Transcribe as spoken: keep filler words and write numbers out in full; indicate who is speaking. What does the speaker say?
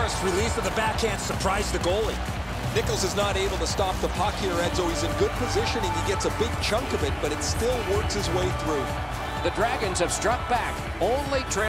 Speaker 1: Fast release of the backhand surprised the goalie.
Speaker 2: Nichols is not able to stop the puck here, Enzo. He's in good positioning. He gets a big chunk of it, but it still works his way through.
Speaker 3: The Dragons have struck back, only trailing